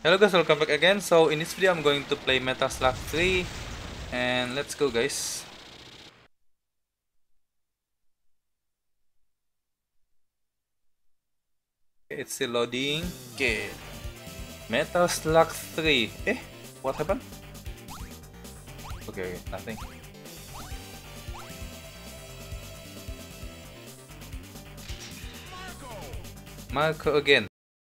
Hello guys, welcome back again. So in this video I'm going to play Metal Slug 3 and let's go guys. Okay, it's still loading. Okay. Metal Slug 3. What happened? Okay, nothing. Marco again.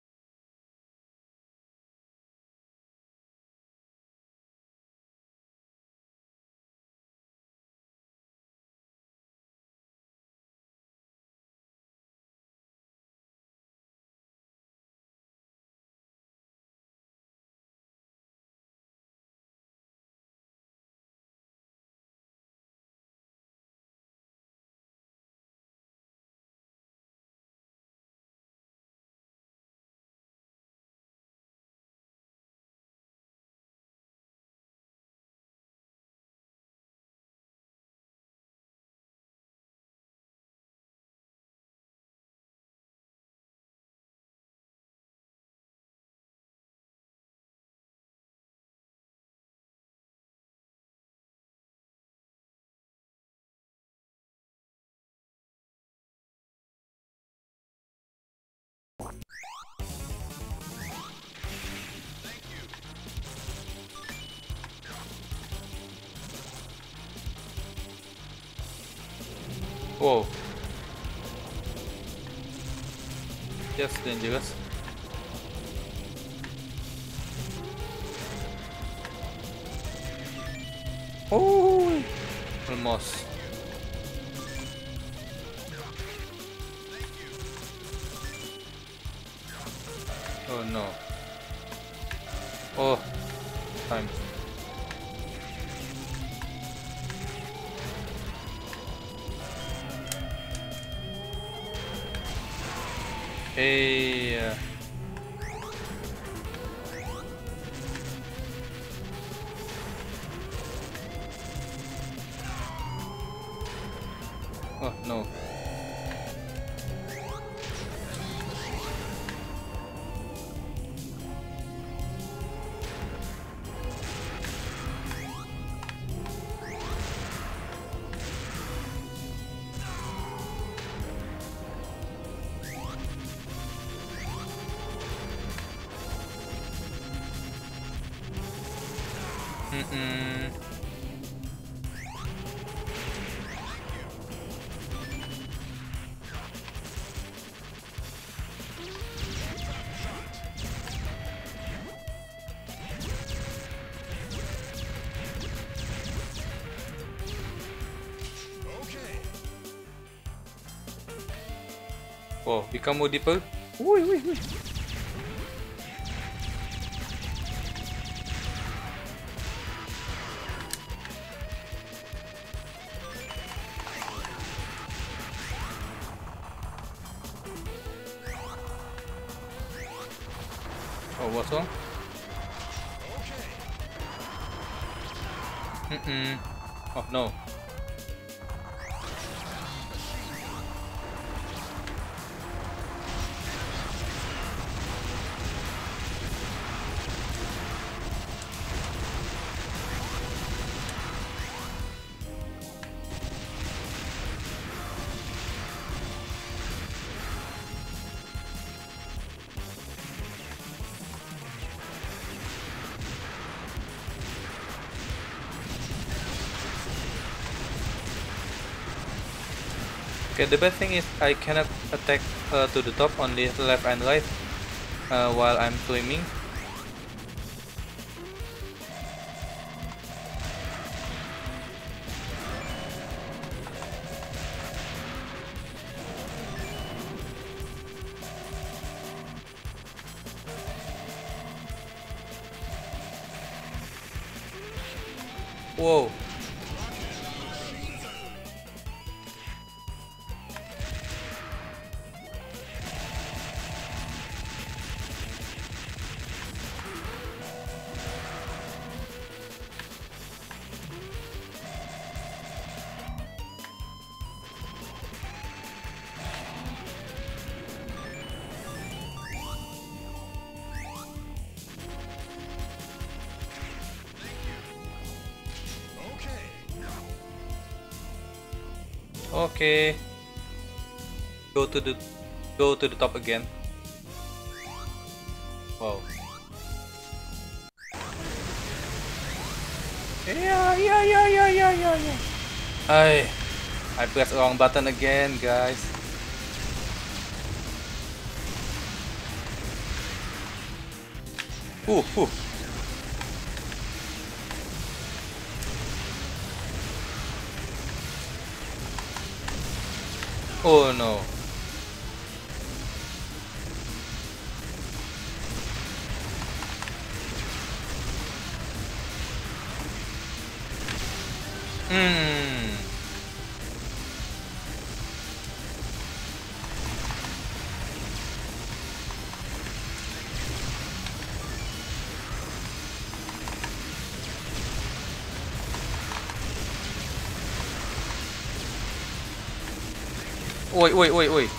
Whoa. That's dangerous. Oh, almost. Oh no. Oh, time. Hey. Oh no. Mm-mm. Oh, become more deeper. Wui, wui, wui. Oh, what's wrong? Mm-mm. Oh no. Okay, the bad thing is I cannot attack to the top, only left and right while I'm swimming. Whoa. Okay. Go to the top again. Wow. Yeah. I pressed the wrong button again, guys. Ooh. Oh no. Hmm. Oi.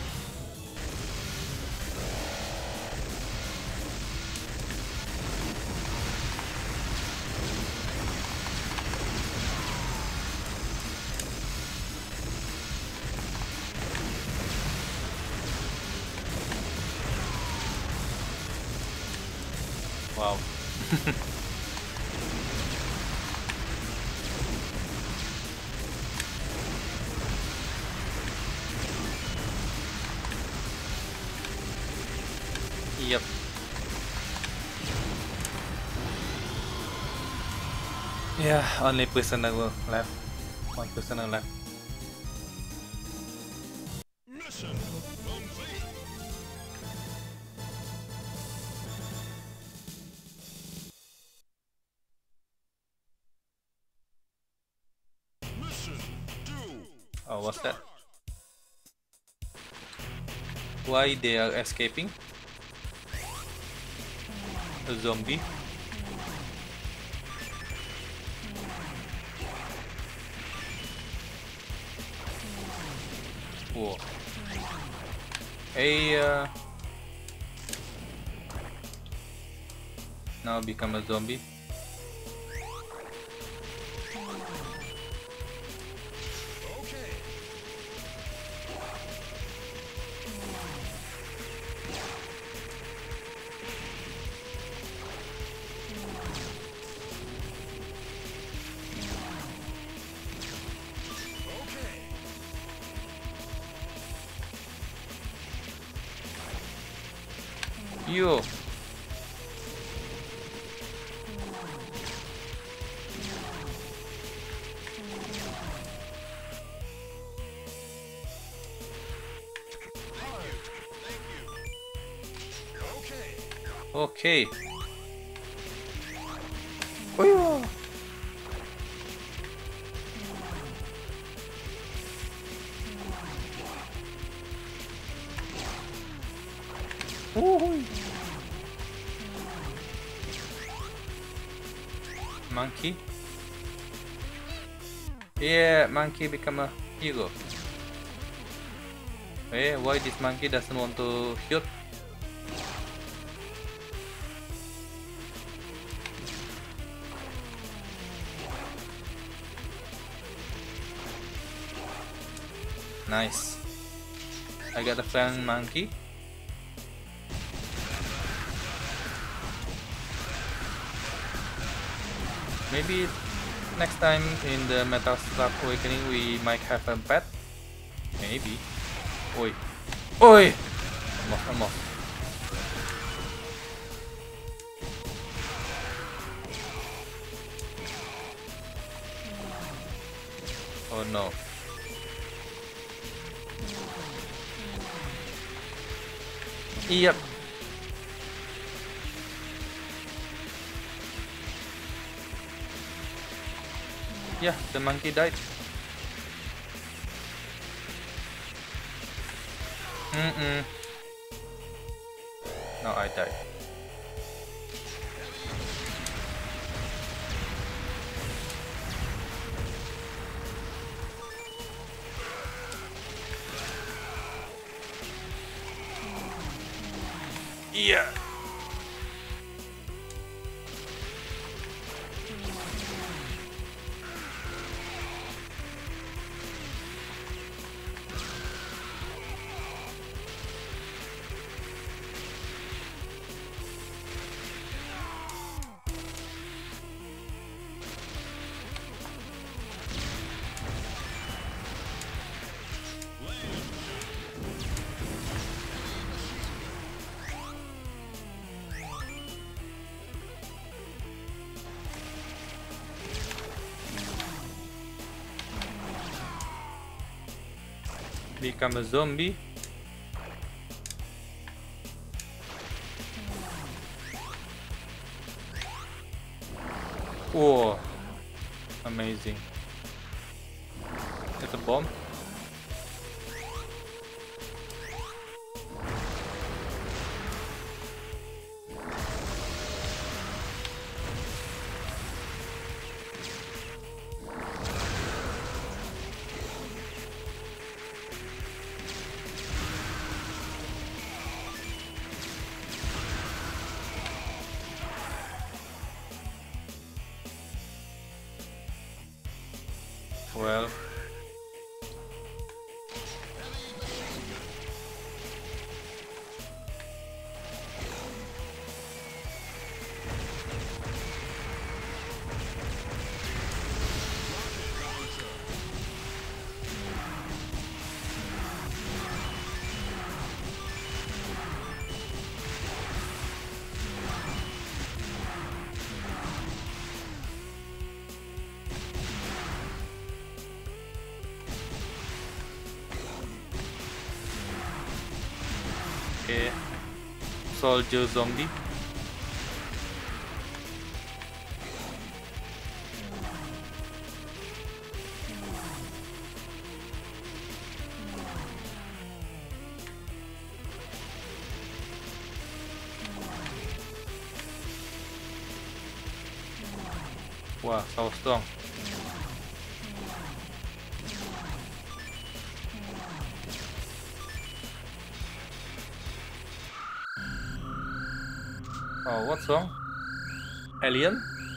Wow. Yep. Yeah, only prisoner left. One prisoner left. Mission complete. Mission 2. Oh, what's that? Start. Why they are escaping? A zombie? Whoa. Hey, now become a zombie. Okay. Okay. Yo. Thank you. Okay. Okay. Oh, yeah. Monkey. Yeah, monkey become a hero. Hey, why this monkey doesn't want to shoot? Nice. I got a friend monkey. Maybe next time in the Metal Slug Awakening we might have a pet. Maybe. Oi. Oi! Almost. Oh no. Yep. Yeah, the monkey died. No, I died. Yeah. Become a zombie. Whoa, amazing. It's a bomb. Well, okay. Soldier zombie. Wow, so strong. Oh, what's wrong? Alien?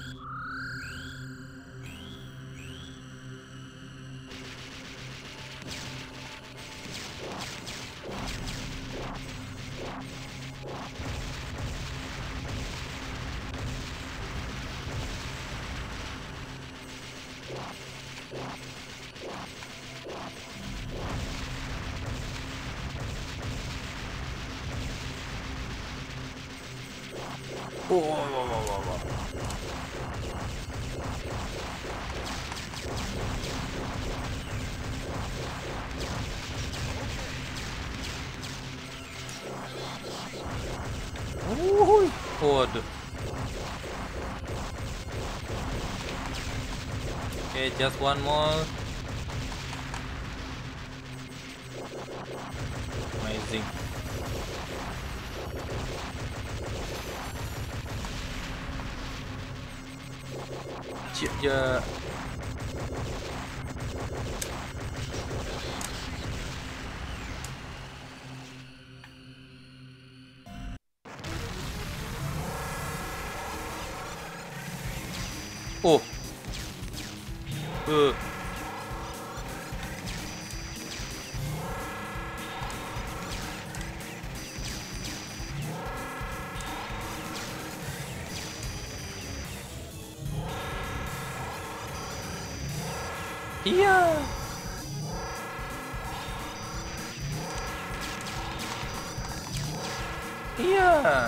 Whoa, whoa, whoa, whoa, whoa. Woohoo! Waduh. Okay, just one more. Amazing. Yeah. Oh. Yeah. Yeah.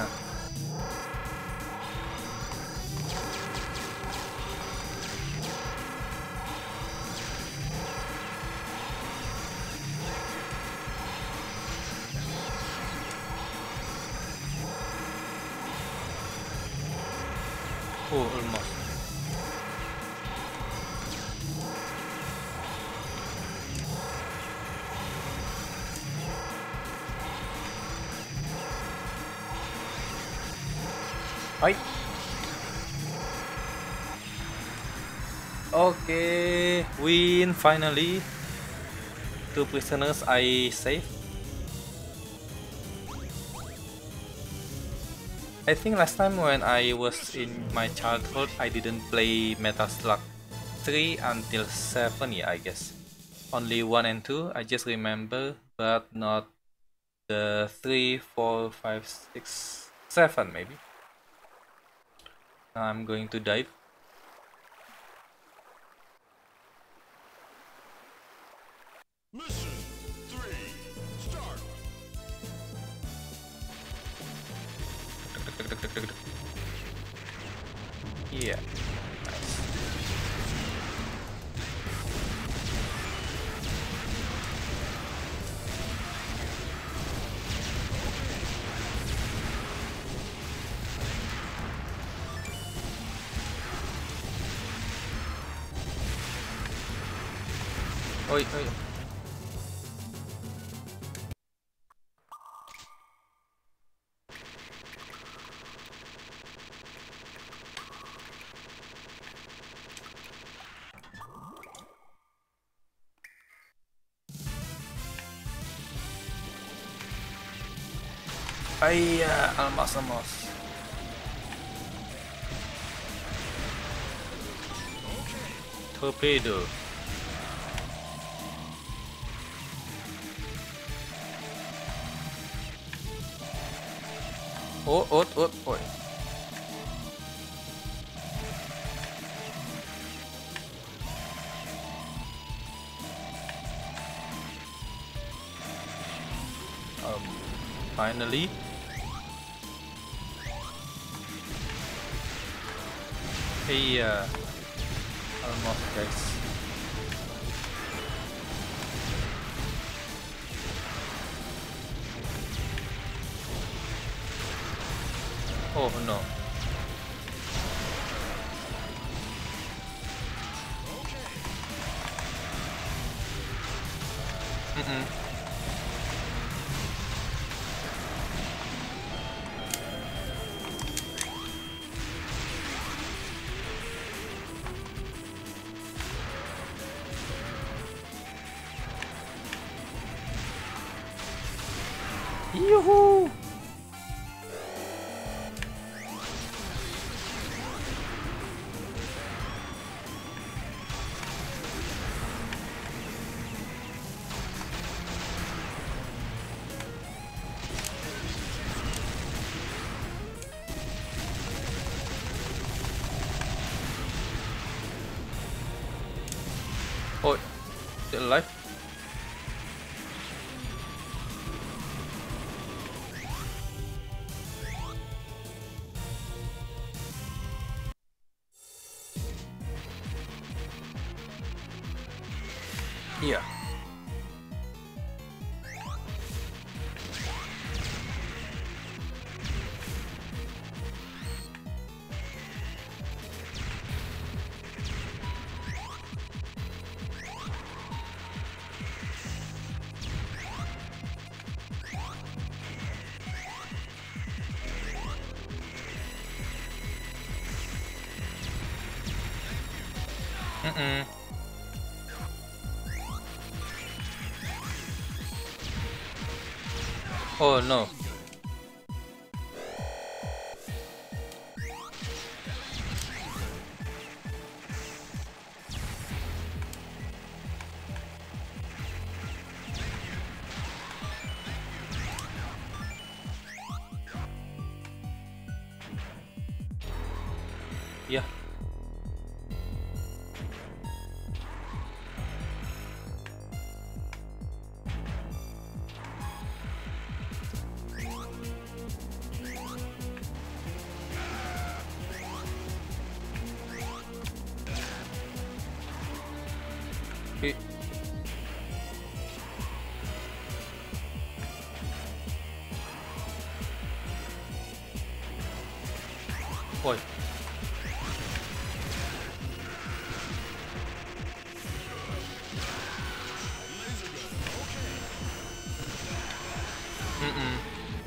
Oh, almost. Hi. Okay, win finally. 2 prisoners I saved. I think last time when I was in my childhood, I didn't play Metal Slug 3 until 7, yeah, I guess. Only 1 and 2, I just remember, but not the 3, 4, 5, 6, 7 maybe. Now I'm going to dive. Mission 3, start. Yeah. Oi, oi. Iya, almas. Torpedo. Oi. Um, Finally. Iya, almost guys. Oh no. Mm-mm. Yoo-hoo! Oh, still alive? Iya. Mm-mm. Oh no. Yeah. Eh, Oi. Mm-mm.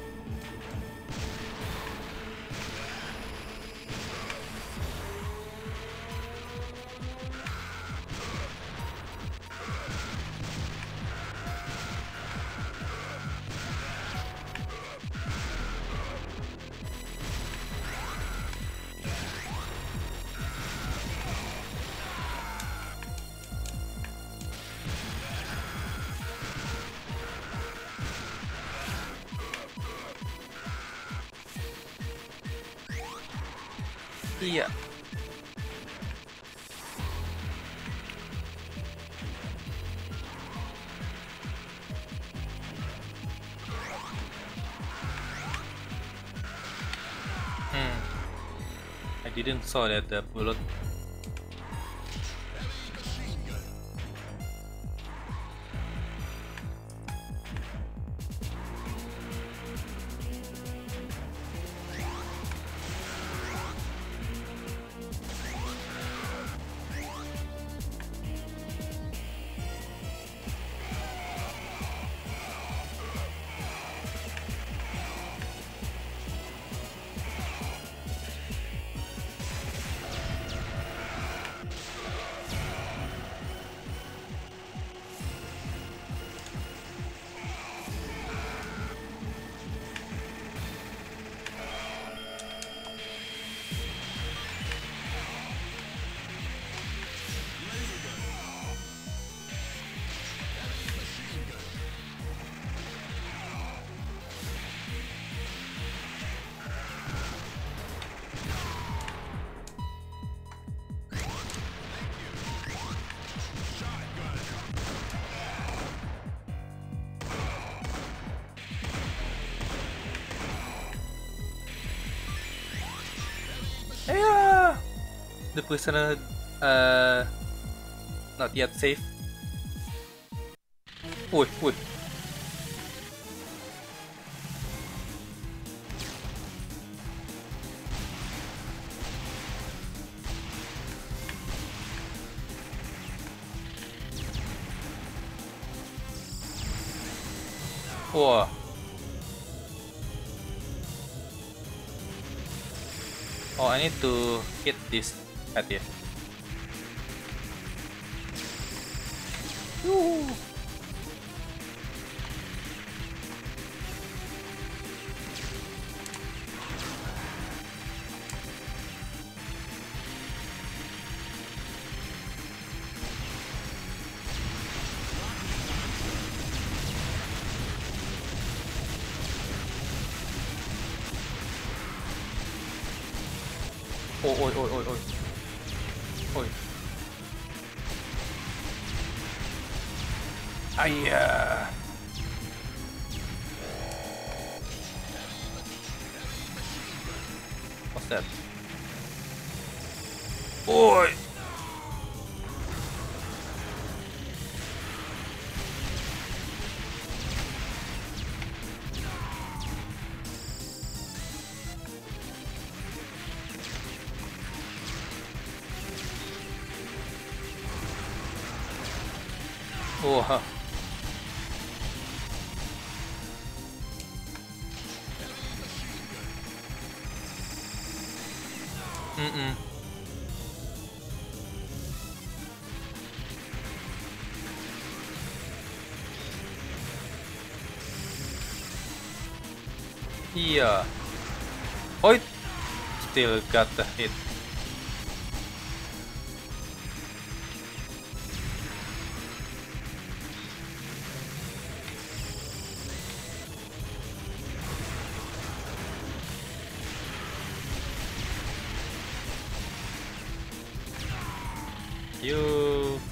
Iya. I didn't saw that the bullet. The prisoner uh not yet safe. Ui, ui. Whoa. Oh, I need to hit this at here. Woo. Ôi ôi ôi ôi ôi. Ôi. Ai da. What's that? Ôi. Ủa. Ừ. Yeah. Oi. Still got the hit. You.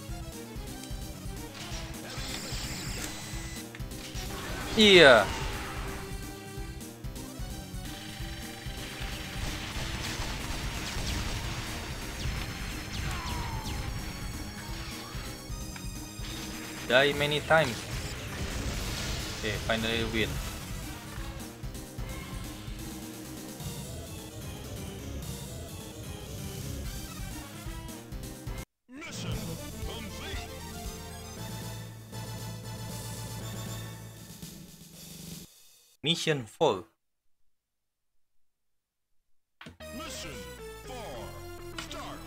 Yeah. Die many times. Okay, finally win. Mission complete. Mission 4. Mission 4. Start.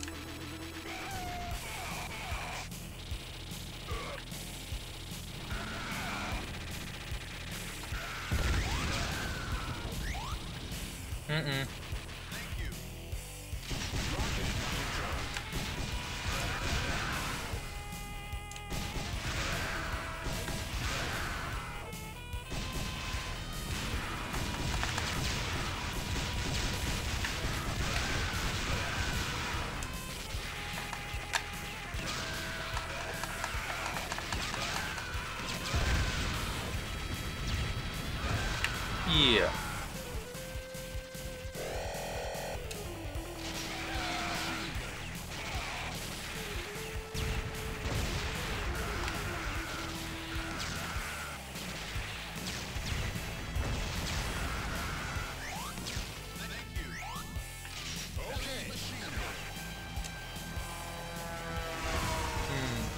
Mm-mm. Thank you. Yeah. Okay. Hmm.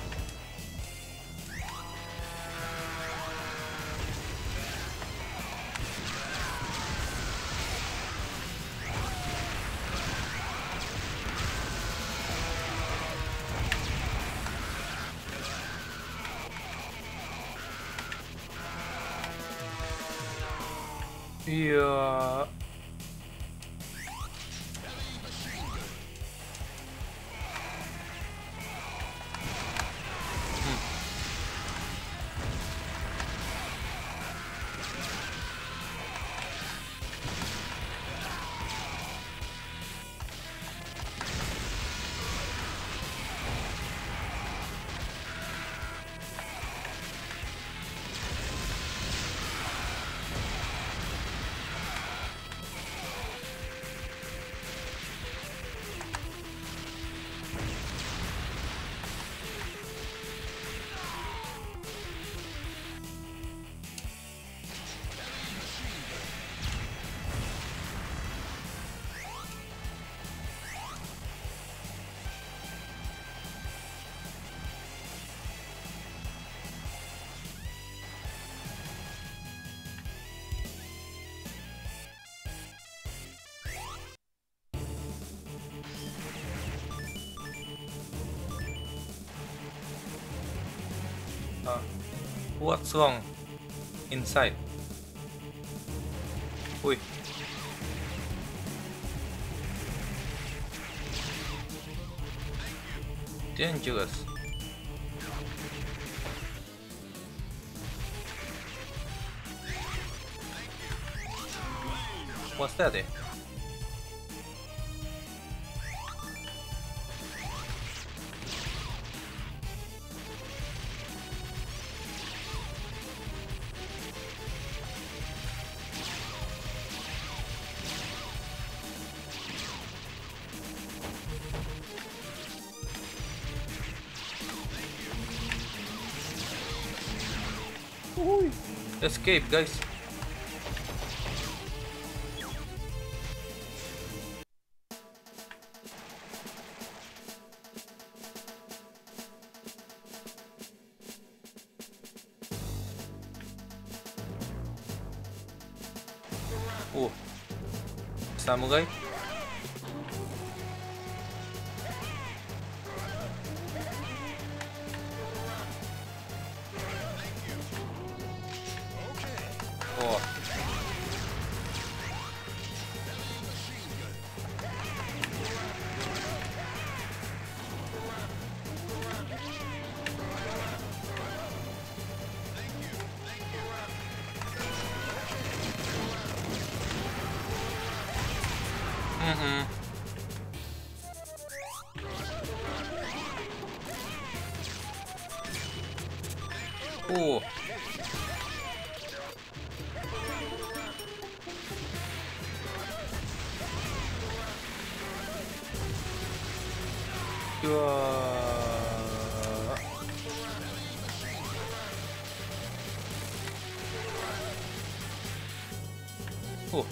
Yeah. What's wrong inside? Ui. Dangerous. What's that? Escape, guys. Samurai. Oh. Oh. Oh.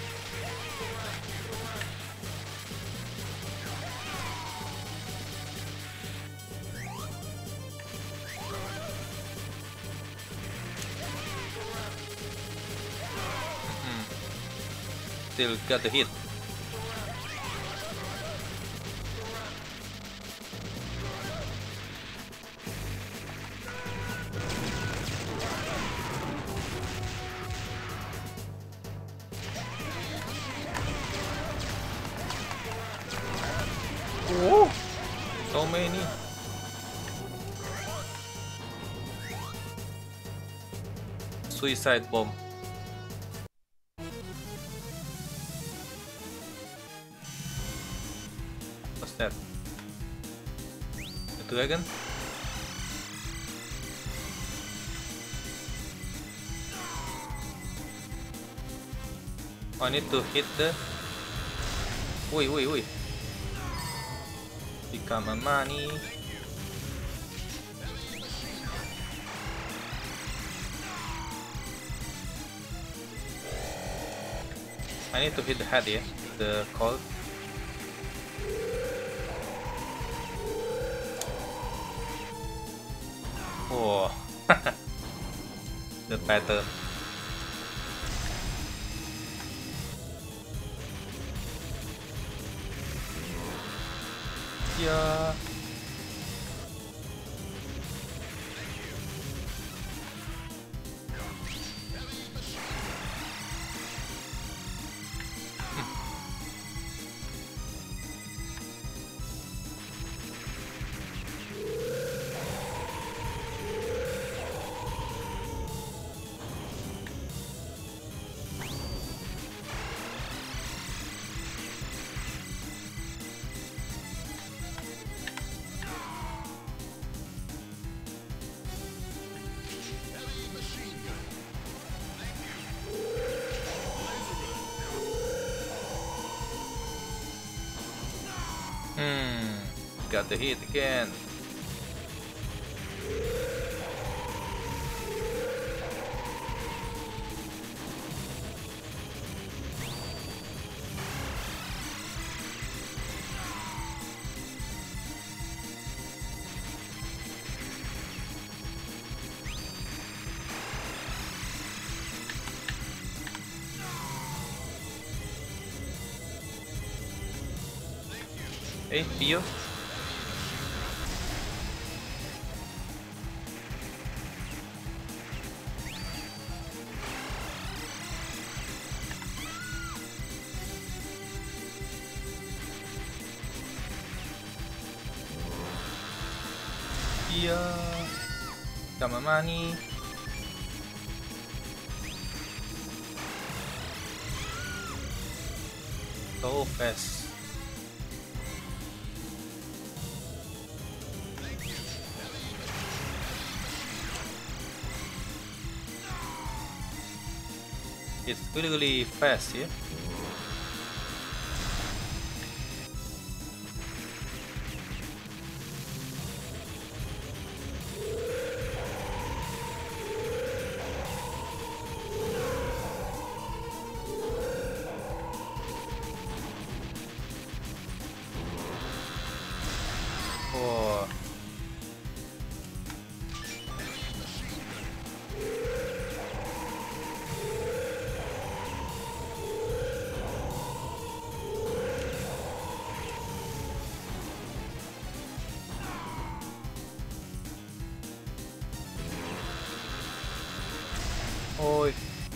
Still got the hit. Oh, so many. Suicide bomb. What's that? A dragon? I need to hit the... Wait. Become a money. I need to hit the head here, the cold. Oh, the pattern. Yeah. Got the hit again. Hey, Pio. Yeah. Got my money. So fast. It's really fast, yeah. Oh. Ôi.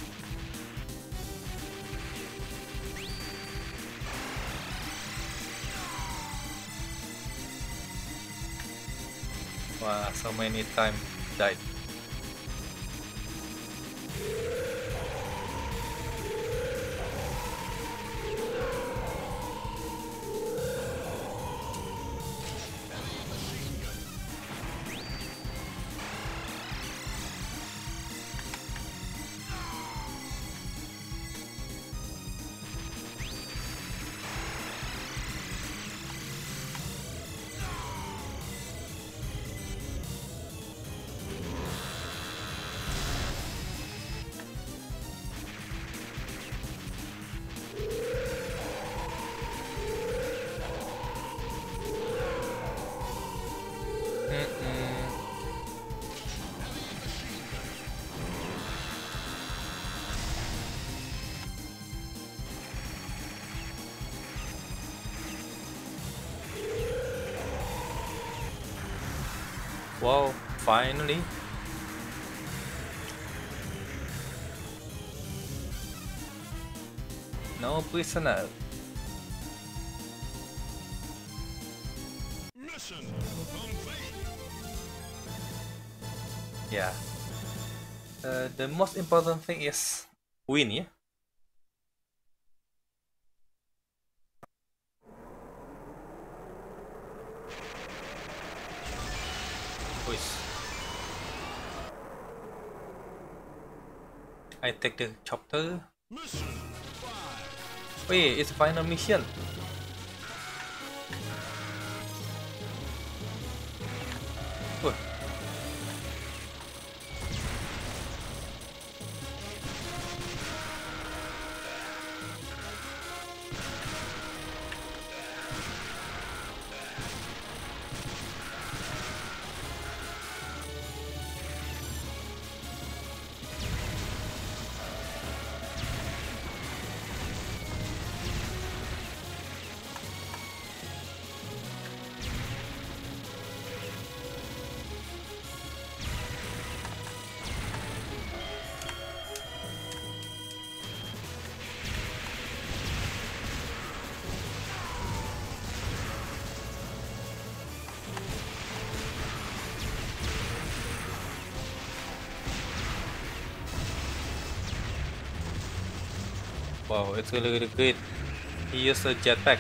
Wow, so many times died. Mm-mm. Wow, finally. No prisoner. Mission complete. Yeah. The most important thing is win, yeah? Which I take the chopper. Mission 5. Wait, it's final mission. Wah, wow, it's really good. He used a jetpack.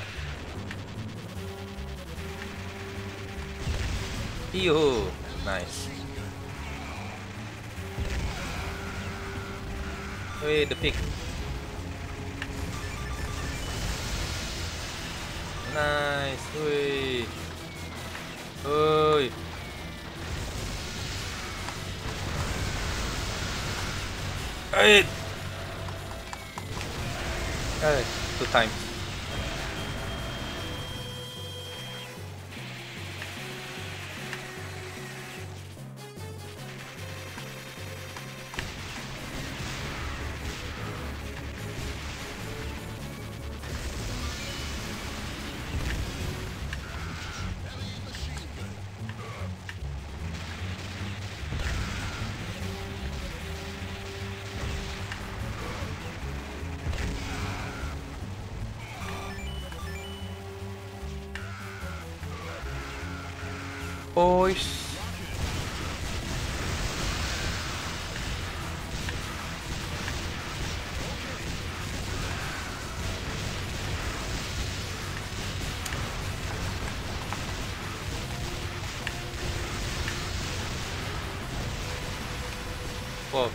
Yoo, nice. Wait, the pig. Nice. Wait. Oi. Hey. Hey, 2 times. Boys. Whoa.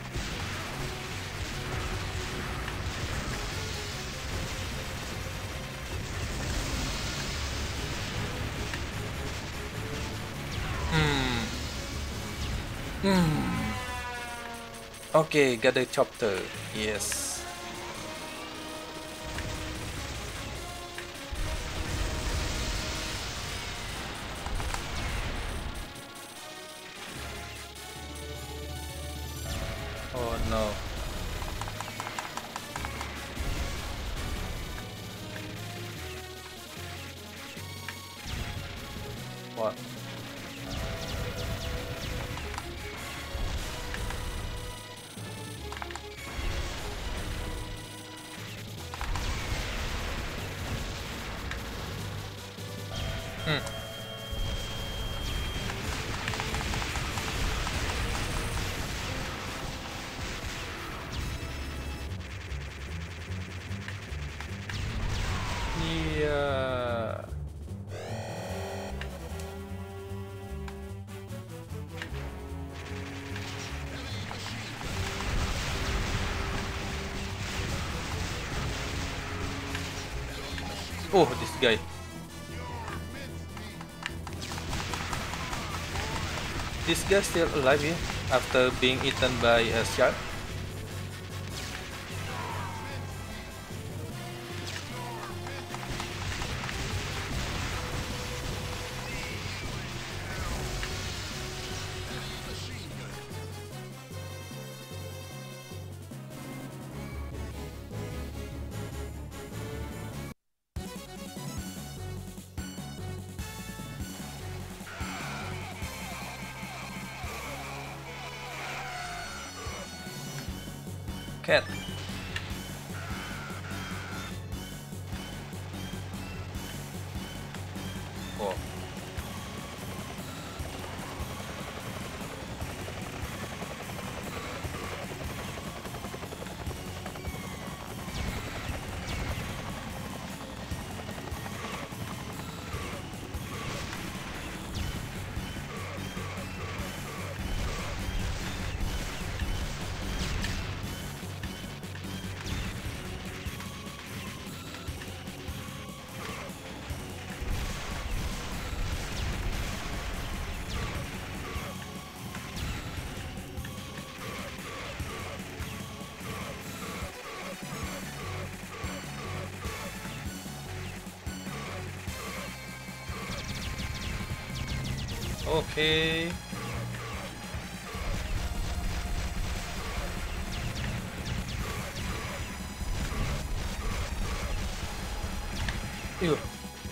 Okay, got the chopper. Yes. Oh no. What? Yeah. Oh, this guy. This guy still alive here after being eaten by a shark. Cat. Oh. Okay. Ew.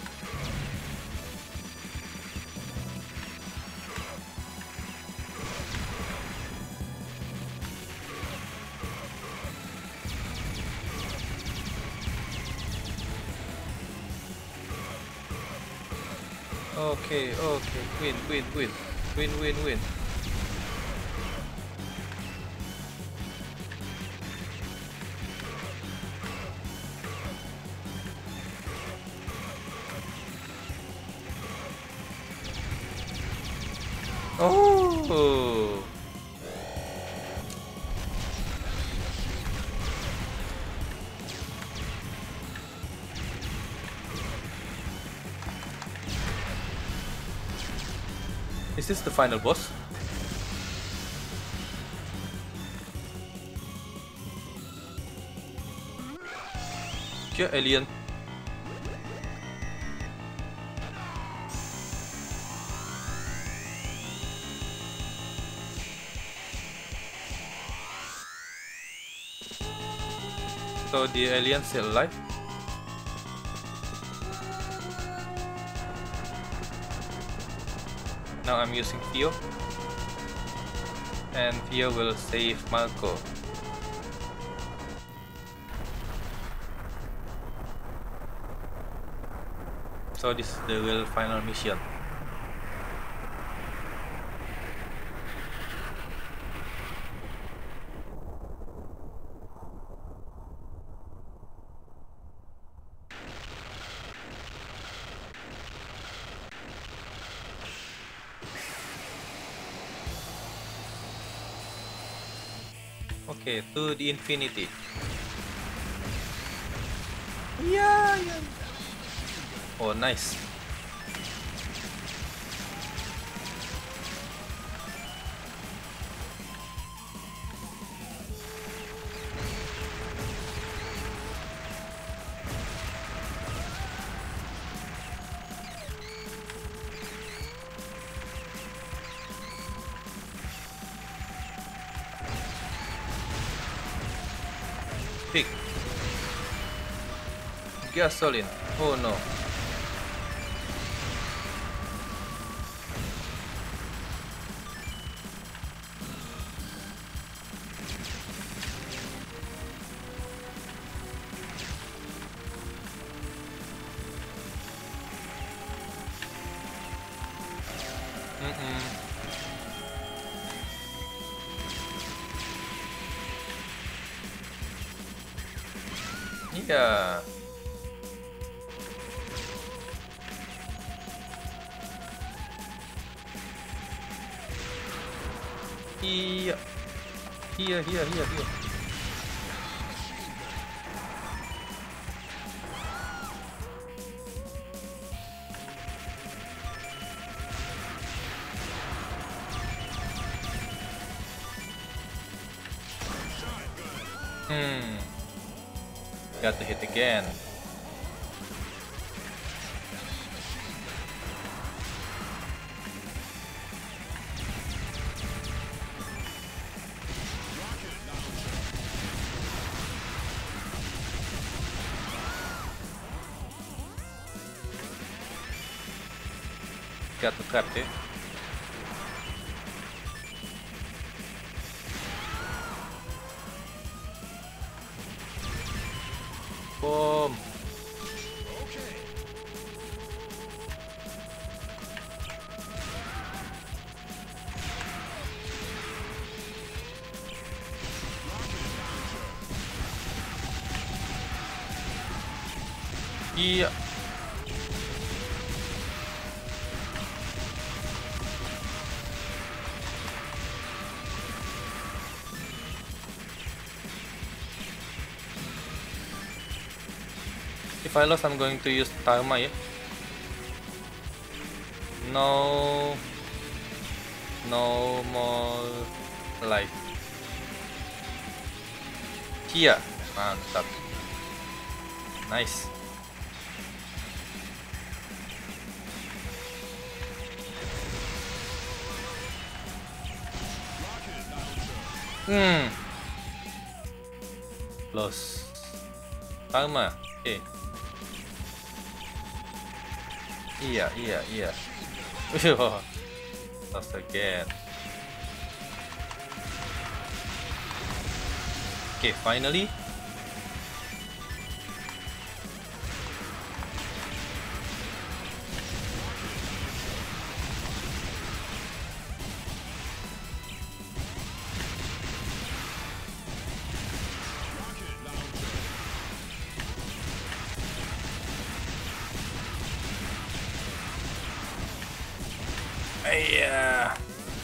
Okay, okay. Win, win, win. Win, win, win. Oh. Is this the final boss? Yeah, alien. So the alien still alive? Now I'm using Theo. And Theo will save Marco. So this is the real final mission. Okay, to the infinity. Yeah, yeah. Oh, nice. Pick. Gasoline. Oh no. Mm-mm. Yeah. Here. Here. Hmm. Got to hit again. Got to trap it. Boom. Yeah. If I lost, I'm going to use Karma, yeah? No. No more life. Here. Mantap. Nice. Hmm. Lost. Karma. Okay. Iya. Lost again. Okay, finally. Yeah.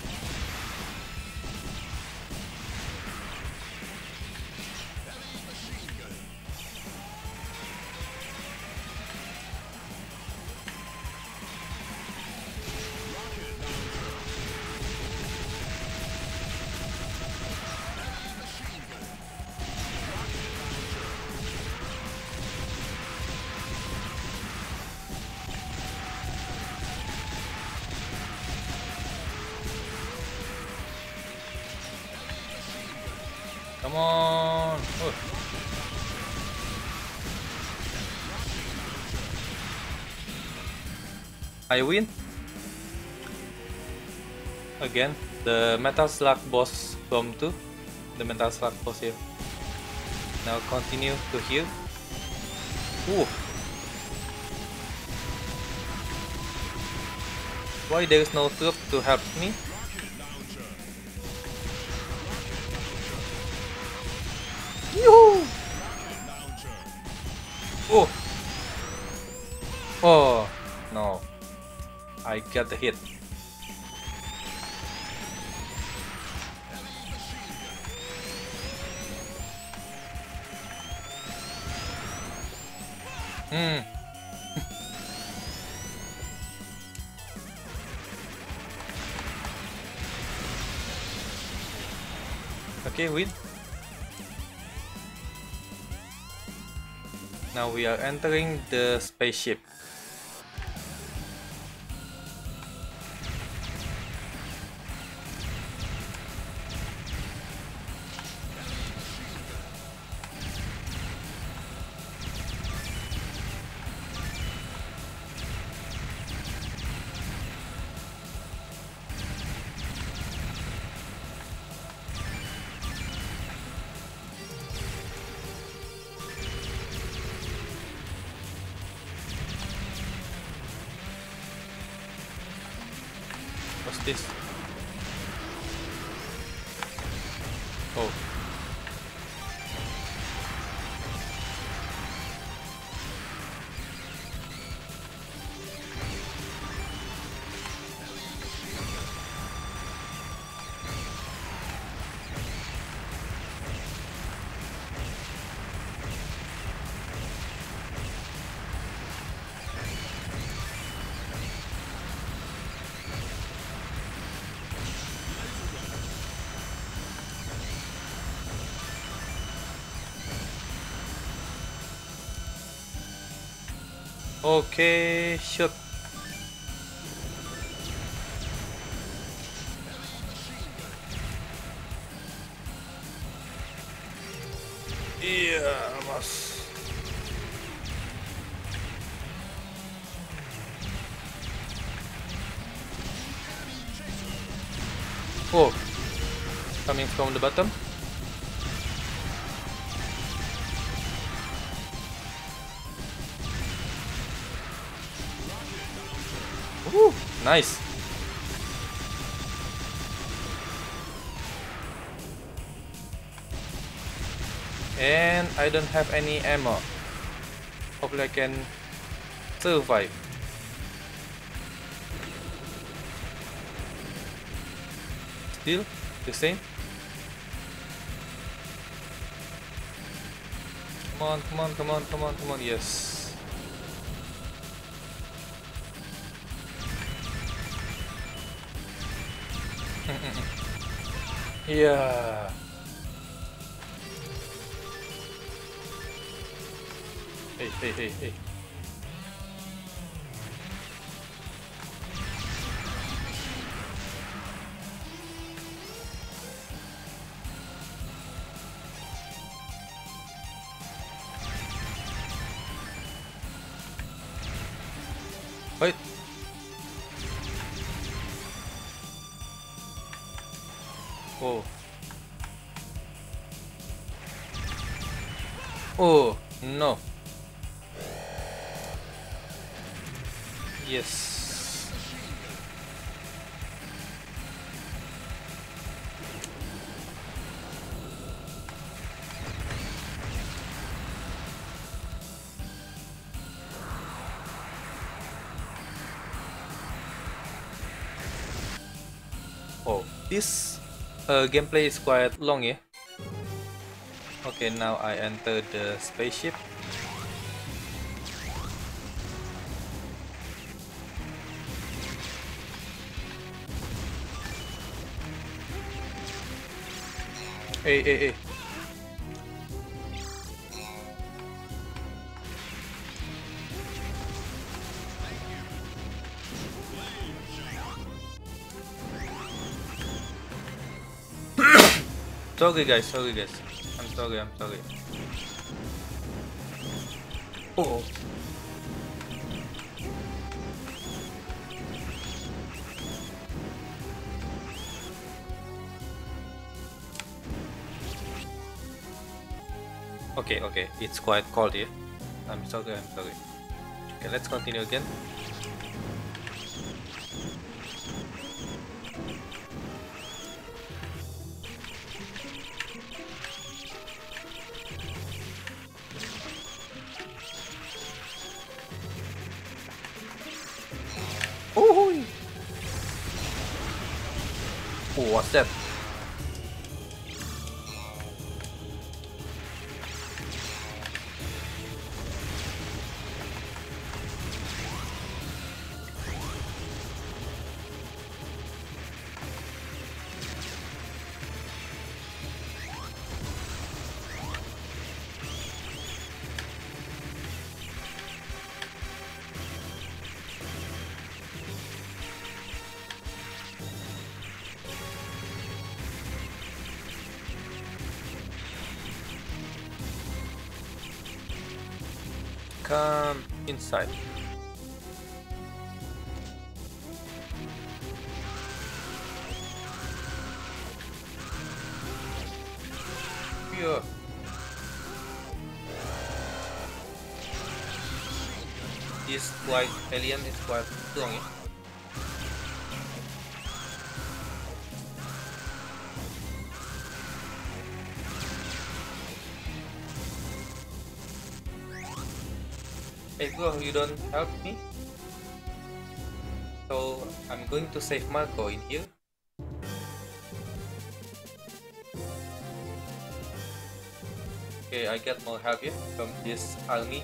Come on. Oh. I win. Again, the Metal Slug boss from 2. The Metal Slug boss here. Now continue to heal. Ooh. Why there is no troop to help me? Yoo! Oh! Oh! No. I got the hit. Hmm. Okay, win. Now we are entering the spaceship. What's this? Oh. Okay, shoot. Yeah, almost. Oh, coming from the bottom. Woo, nice. And I don't have any ammo. Hopefully I can survive. Still the same. Come on, come on, come on, come on, come on, yes. Yeah. Hey, hey, hey, hey. Wait. Oh. Oh, no. Yes. Oh, this gameplay is quite long, yeah? Okay, now I enter the spaceship. Hey, hey, hey. Sorry guys, sorry guys. I'm sorry, I'm sorry. Oh. Okay, okay, it's quite cold here. I'm sorry, I'm sorry. Okay, let's continue again. Oh, oh, what's that? come inside. Yeah. This white alien is quite strong. Hey bro, you don't help me? So I'm going to save Marco in here. Okay, I get more help here from this army.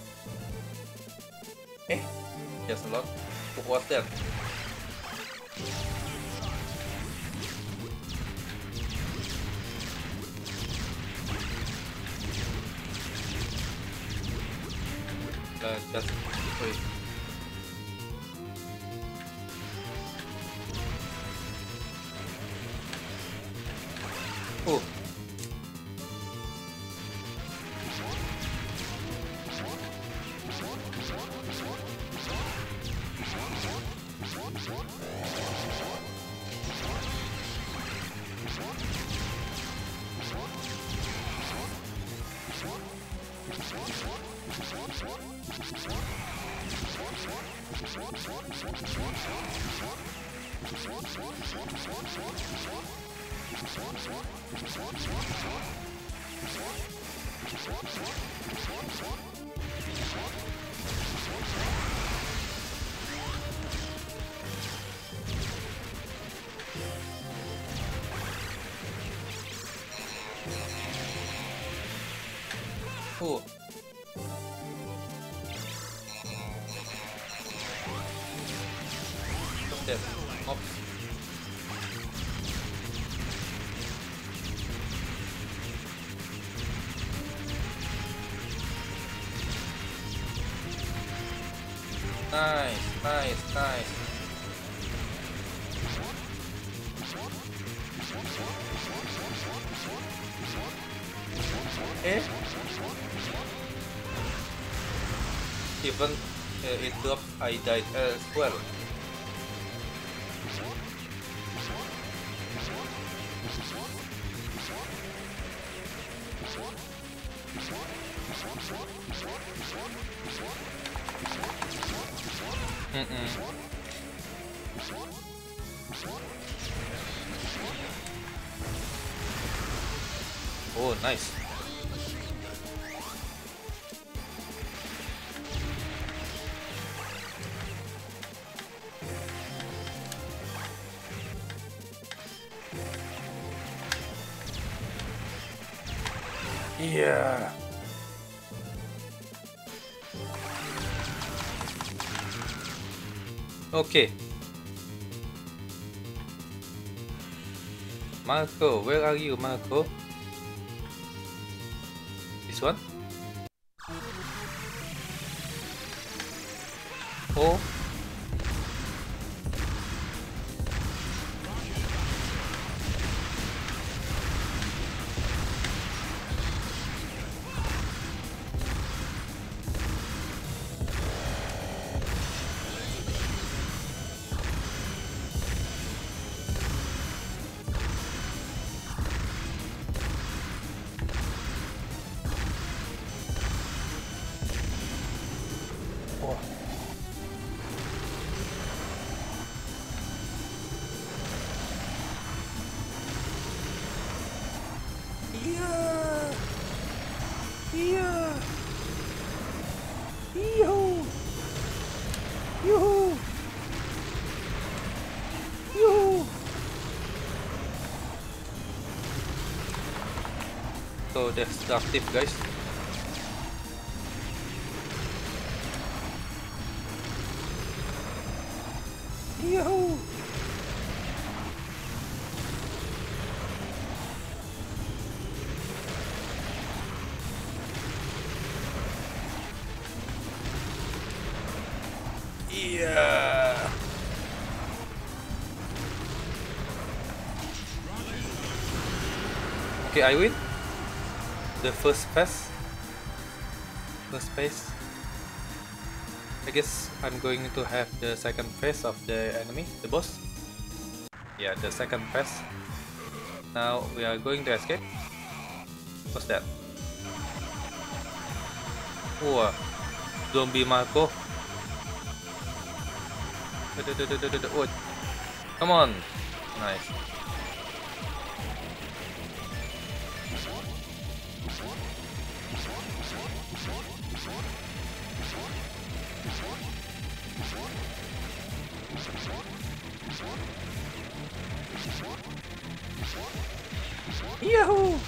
Eh, just a lot. What was that? Just wait. Oh. Oh. Look there. Ops. Nice, nice, nice. Eh? Even it drops, I died as well. Oh, nice. Yeah. Okay. Marco, where are you, Marco? This one? Oh. Oh. Yeah. Yeah. Yoo-hoo. Yoo-hoo. Yoo-hoo. So destructive, guys. Yoo-hoo. Yeah. Okay, I win. The first phase. I guess I'm going to have the second phase of the enemy, the boss. Yeah, the second phase. Now we are going to escape. What's that? Whoa, zombie Marco. Oh, come on. Nice. Yahoo!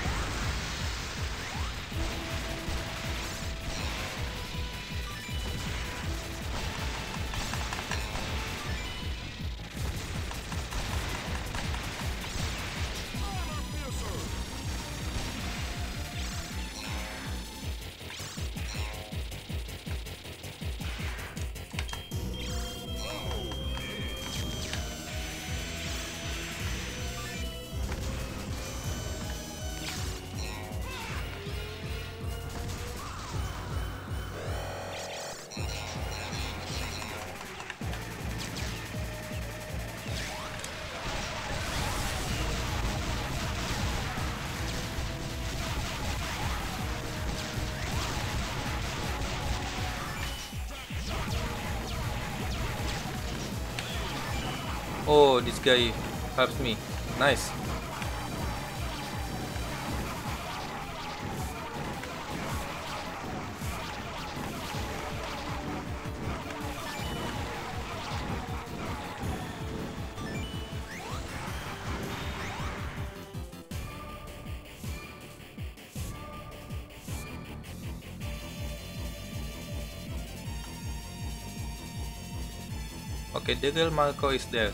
Oh, this guy helps me. Nice. Okay, the girl Marco is there.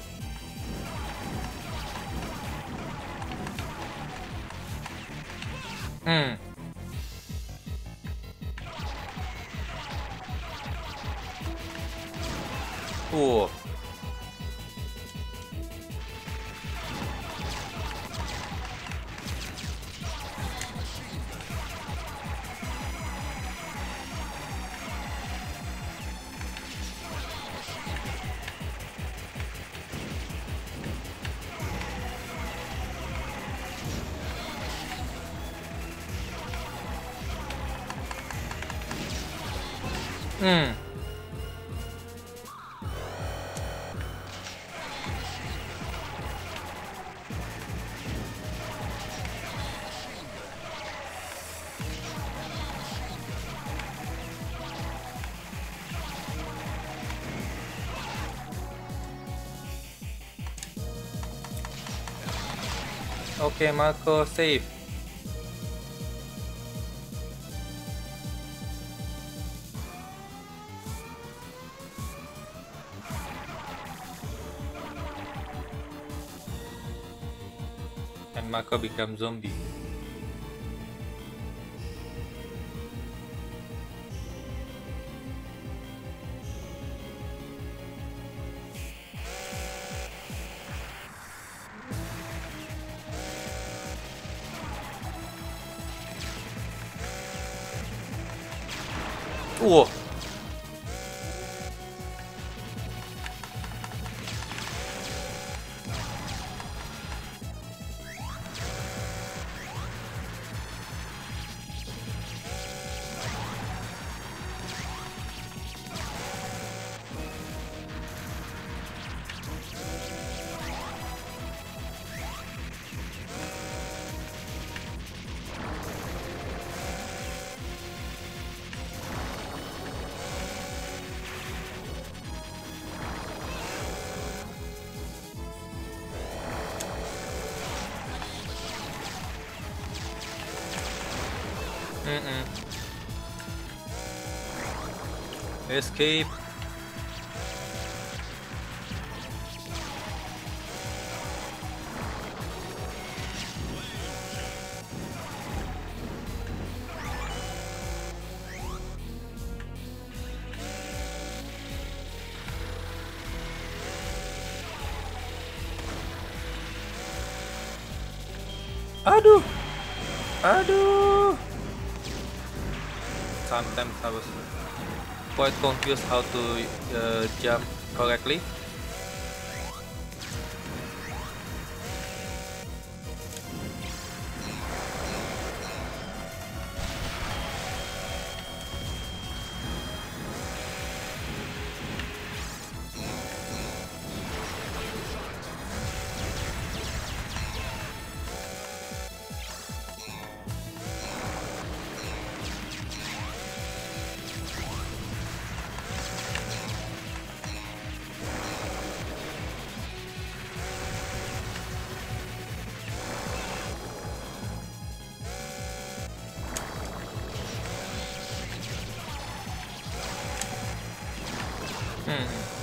Hmm. Oh. Hmm. Okay, Marco, save. And Marco becomes zombie. Whoa. Mm-mm. Escape. Aduh. Aduh. Sometimes I was quite confused how to jump correctly. Hmm.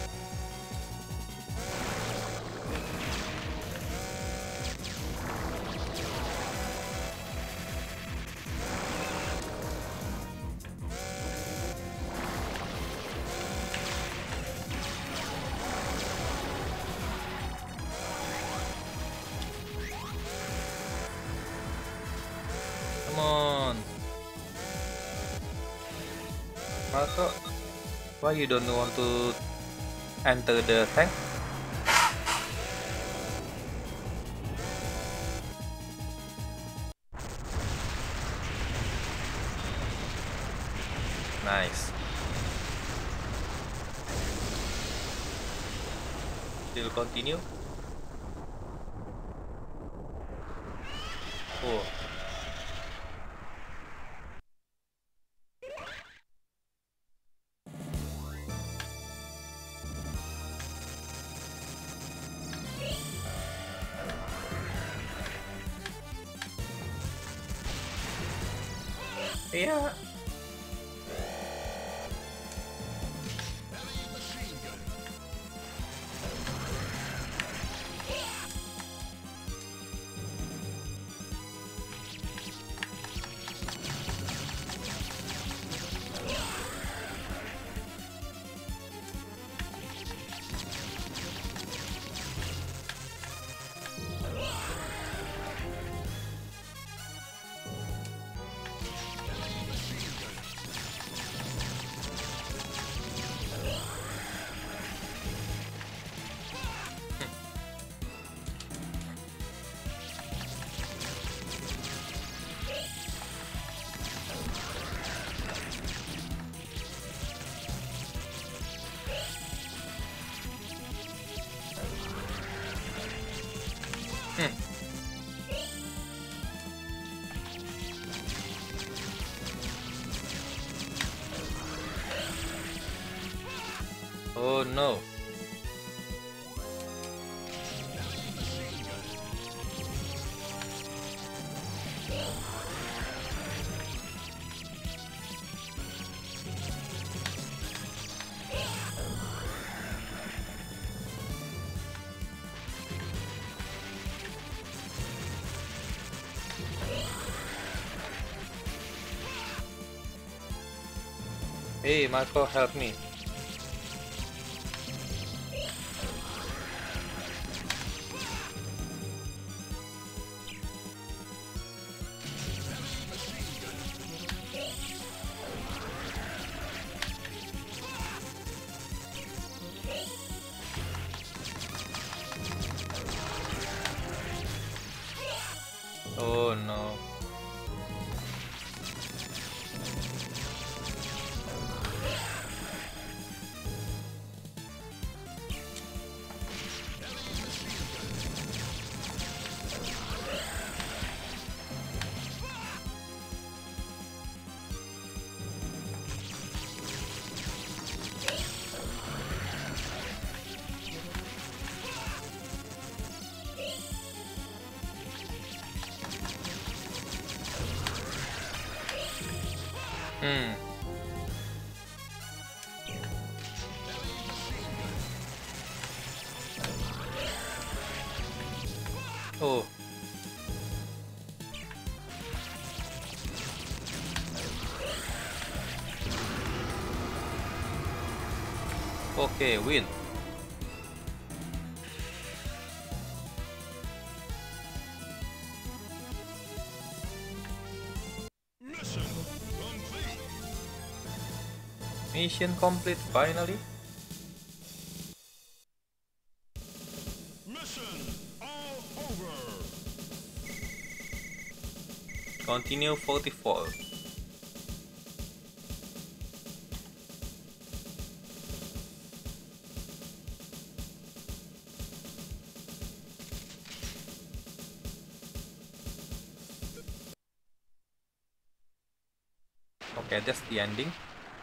Come on, Marco. Why you don't want to enter the tank? Nice. Still continue. Oh, yeah. Hmm. Oh no. Hey, Marco, help me. Oh no. Hmm. Oh, okay, win. Mission complete. Mission complete finally. Mission all over. Continue 44. Okay, that's the ending.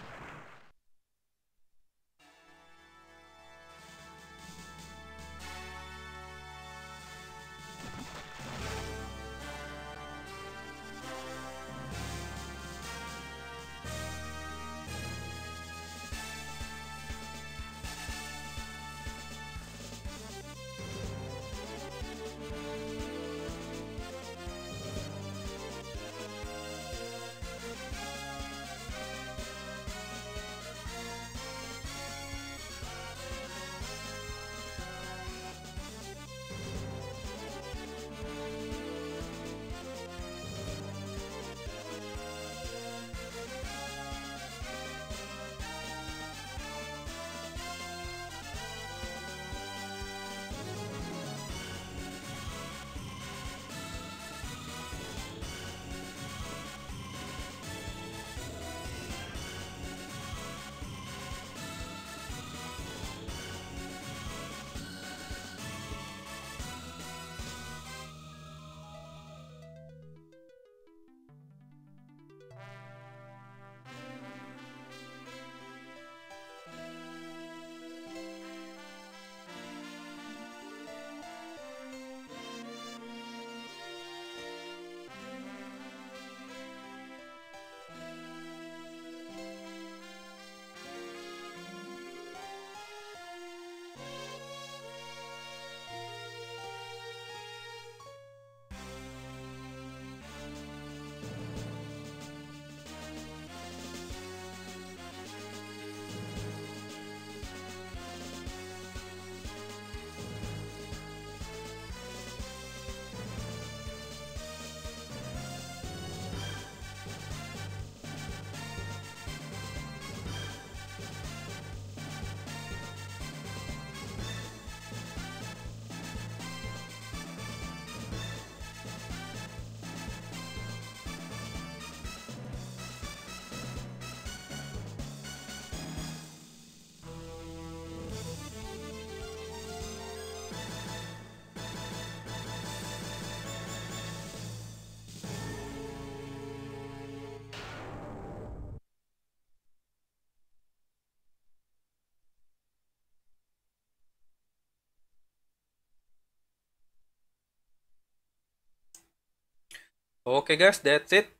Okay guys, that's it.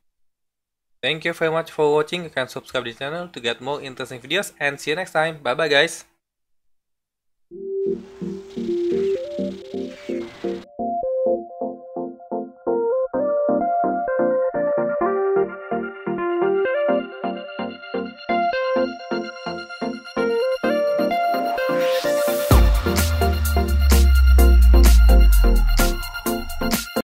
Thank you very much for watching. You can subscribe the channel to get more interesting videos and see you next time. Bye bye guys.